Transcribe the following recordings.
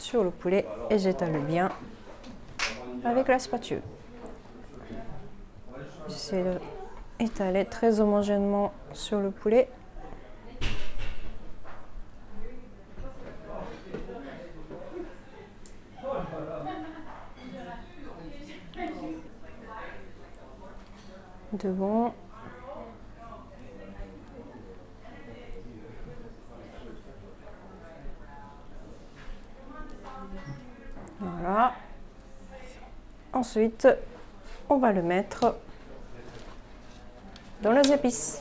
sur le poulet et j'étale bien avec la spatule. J'essaie d'étaler très homogènement sur le poulet. De bon. Voilà. Ensuite, on va le mettre dans les épices.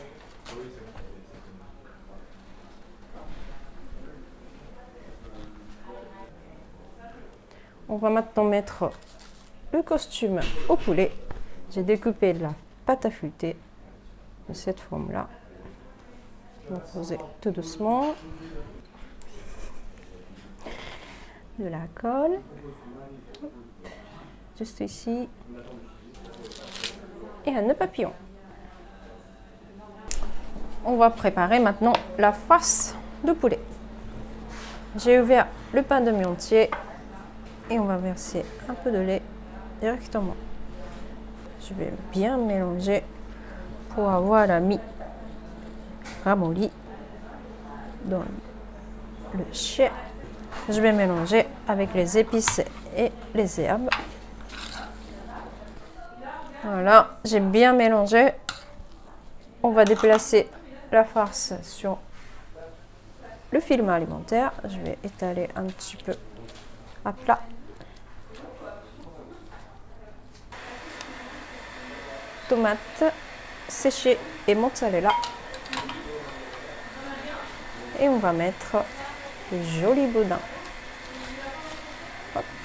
On va maintenant mettre le costume au poulet. J'ai découpé de la pâte à fouetter de cette forme-là. On va poser tout doucement. De la colle. Juste ici. Et un nœud papillon. On va préparer maintenant la farce de poulet. J'ai ouvert le pain de mie entier et on va verser un peu de lait directement. Je vais bien mélanger pour avoir la mie ramollie dans le chai. Je vais mélanger avec les épices et les herbes. Voilà, j'ai bien mélangé. On va déplacer la farce sur le film alimentaire. Je vais étaler un petit peu à plat. Tomates séchées et mozzarella. Et on va mettre le joli boudin. Hop.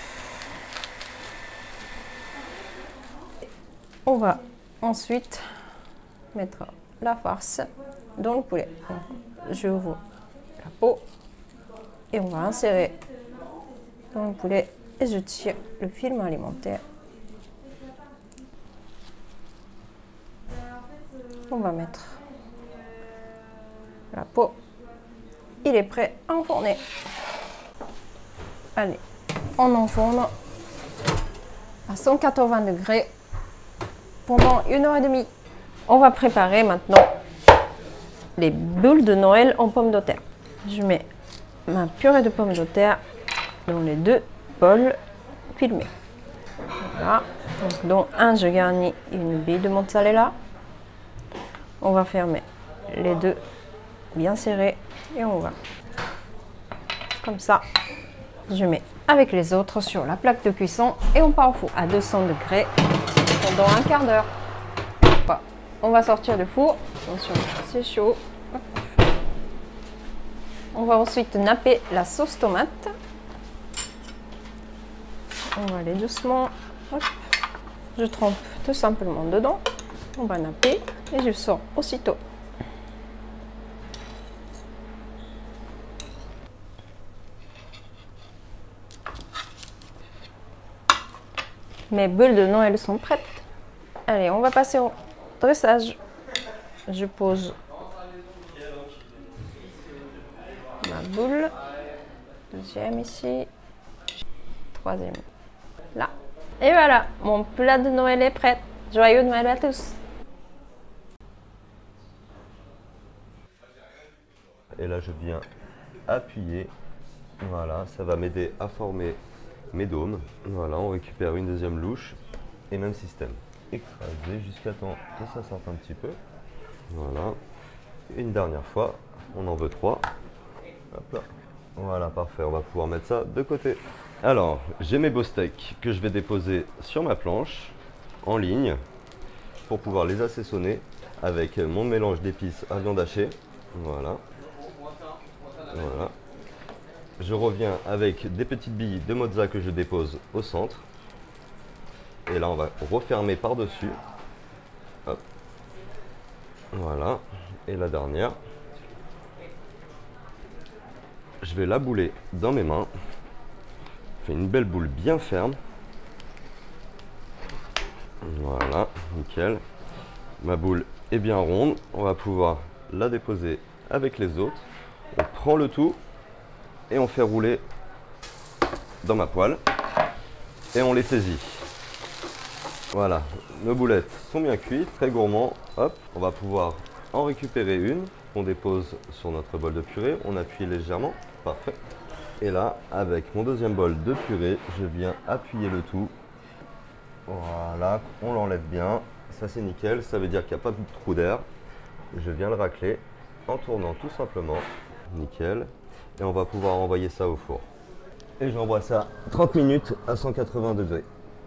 On va ensuite mettre la farce dans le poulet. Donc, j'ouvre la peau et on va insérer dans le poulet et je tire le film alimentaire. On va mettre la peau. Il est prêt à enfourner. Allez, on enfourne à 180 degrés pendant 1h30. On va préparer maintenant les boules de Noël en pommes de terre. Je mets ma purée de pommes de terre dans les deux bols filmés. Voilà. Donc, dans un, je garnis une bille de mozzarella. On va fermer les deux bien serrés et on va comme ça. Je mets avec les autres sur la plaque de cuisson et on part au four à 200 degrés pendant un quart d'heure. Voilà. On va sortir du four. Attention, c'est chaud. On va ensuite napper la sauce tomate. On va aller doucement. Hop. Je trempe tout simplement dedans. On va napper et je sors aussitôt. Mes boules de Noël sont prêtes. Allez, on va passer au dressage. Je pose ma boule. Deuxième ici. Troisième là. Et voilà, mon plat de Noël est prêt. Joyeux Noël à tous. Et là, je viens appuyer. Voilà, ça va m'aider à former mes dômes. Voilà, on récupère une deuxième louche et même système. Écraser jusqu'à temps que ça sorte un petit peu. Voilà. Une dernière fois, on en veut 3. Hop là. Voilà, parfait. On va pouvoir mettre ça de côté. Alors, j'ai mes beaux steaks que je vais déposer sur ma planche en ligne pour pouvoir les assaisonner avec mon mélange d'épices à viande hachée. Voilà. Voilà. Je reviens avec des petites billes de mozza que je dépose au centre. Et là, on va refermer par-dessus. Hop. Voilà. Et la dernière. Je vais la bouler dans mes mains. Je fais une belle boule bien ferme. Voilà, nickel. Ma boule est bien ronde. On va pouvoir la déposer avec les autres. On prend le tout et on fait rouler dans ma poêle et on les saisit. Voilà, nos boulettes sont bien cuites, très gourmands. Hop, on va pouvoir en récupérer une. On dépose sur notre bol de purée, on appuie légèrement, parfait. Et là, avec mon deuxième bol de purée, je viens appuyer le tout. Voilà, on l'enlève bien, ça c'est nickel, ça veut dire qu'il n'y a pas de trou d'air. Je viens le racler en tournant tout simplement, nickel. Et on va pouvoir envoyer ça au four. Et j'envoie ça 30 minutes à 180 degrés.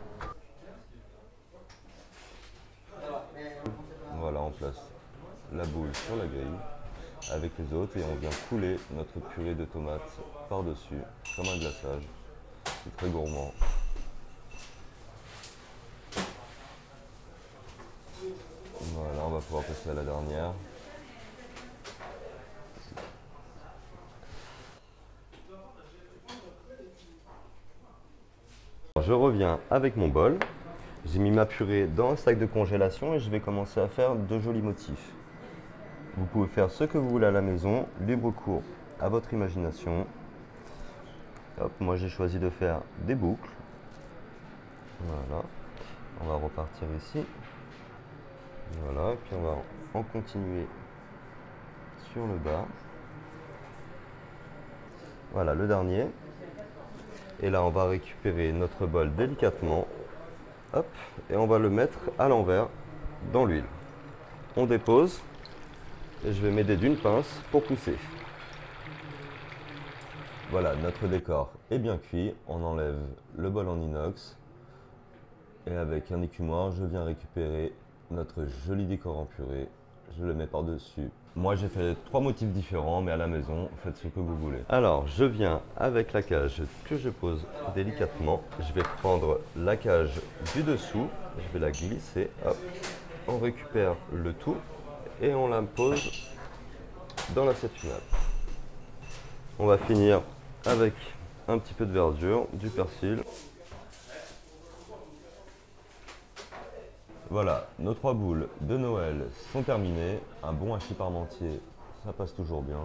Voilà, on place la boule sur la grille avec les autres et on vient couler notre purée de tomates par-dessus comme un glaçage. C'est très gourmand. Voilà, on va pouvoir passer à la dernière. Je reviens avec mon bol. J'ai mis ma purée dans un sac de congélation et je vais commencer à faire de jolis motifs. Vous pouvez faire ce que vous voulez à la maison, libre cours à votre imagination. Hop, moi j'ai choisi de faire des boucles. Voilà, on va repartir ici. Voilà, et puis on va en continuer sur le bas. Voilà le dernier. Et là on va récupérer notre bol délicatement. Hop, et on va le mettre à l'envers dans l'huile. On dépose et je vais m'aider d'une pince pour pousser. Voilà, notre décor est bien cuit. On enlève le bol en inox et avec un écumoire, je viens récupérer notre joli décor en purée. Je le mets par-dessus. Moi, j'ai fait 3 motifs différents, mais à la maison, faites ce que vous voulez. Alors, je viens avec la cage que je pose délicatement. Je vais prendre la cage du dessous, je vais la glisser, hop. On récupère le tout et on la pose dans l'assiette finale. On va finir avec un petit peu de verdure, du persil. Voilà, nos 3 boules de Noël sont terminées. Un bon hachis parmentier, ça passe toujours bien.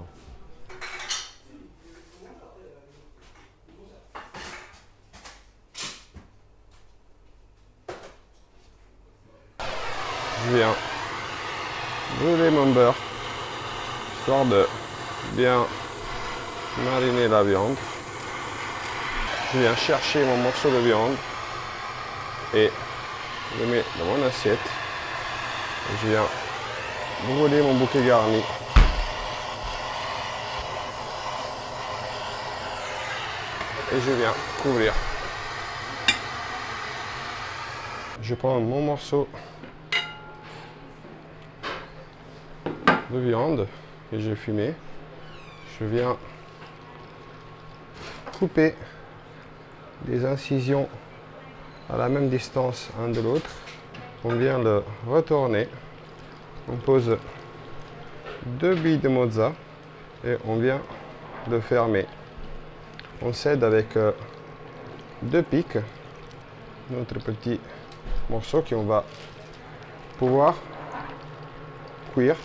Je viens brûler mon beurre, histoire de bien mariner la viande. Je viens chercher mon morceau de viande et je le mets dans mon assiette. Et je viens brûler mon bouquet garni. Et je viens couvrir. Je prends mon morceau de viande que j'ai fumé. Je viens couper des incisions à la même distance un de l'autre. On vient le retourner. On pose 2 billes de mozza et on vient le fermer. On scède avec 2 pics notre petit morceau qu'on va pouvoir cuire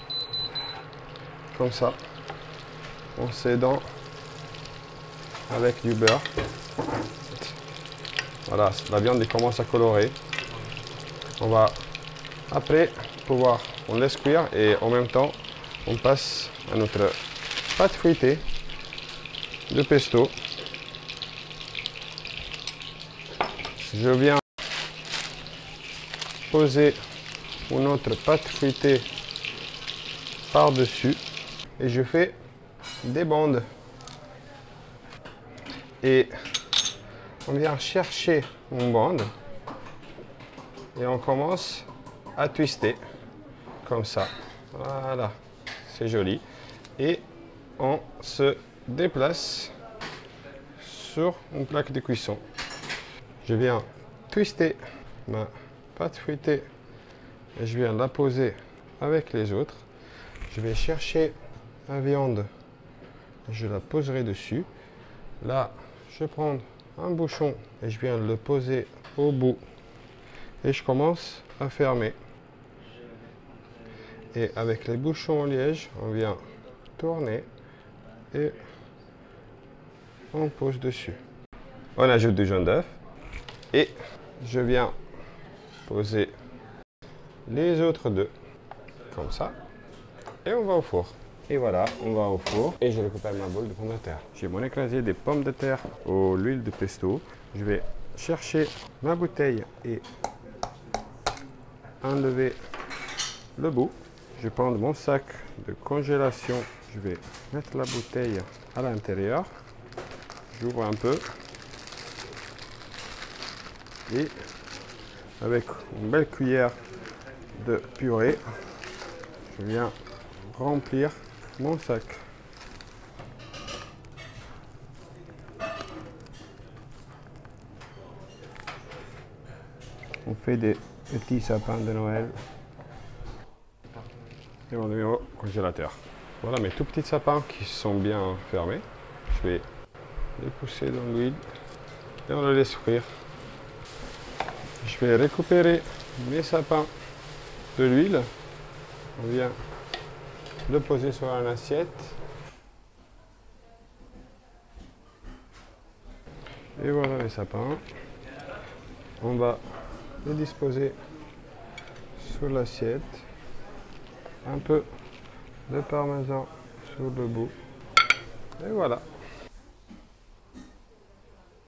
comme ça en s'aidant avec du beurre. Voilà, la viande commence à colorer. On va après pouvoir, on laisse cuire et en même temps on passe à notre pâte feuilletée de pesto. Je viens poser une autre pâte feuilletée par-dessus et je fais des bandes. Et on vient chercher une bande et on commence à twister comme ça. Voilà, c'est joli. Et on se déplace sur une plaque de cuisson. Je viens twister ma pâte feuilletée et je viens la poser avec les autres. Je vais chercher la viande, je la poserai dessus. Là, je prends un bouchon et je viens le poser au bout et je commence à fermer. Et avec les bouchons en liège, on vient tourner et on pose dessus. On ajoute du jaune d'œuf. Et je viens poser les autres deux. Comme ça. Et on va au four. Et voilà, on va au four. Et je récupère ma boule de pommes de terre. J'ai mon écrasé des pommes de terre à l'huile de pesto. Je vais chercher ma bouteille et enlever le bout. Je prends mon sac de congélation. Je vais mettre la bouteille à l'intérieur. J'ouvre un peu. Et avec une belle cuillère de purée, je viens remplir mon sac. On fait des petits sapins de Noël. Et on les met au congélateur. Voilà mes tout petits sapins qui sont bien fermés. Je vais les pousser dans l'huile et on les laisse cuire. Je vais récupérer mes sapins de l'huile. On vient le poser sur une assiette. Et voilà les sapins. On va les disposer sur l'assiette. Un peu de parmesan sur le bout. Et voilà.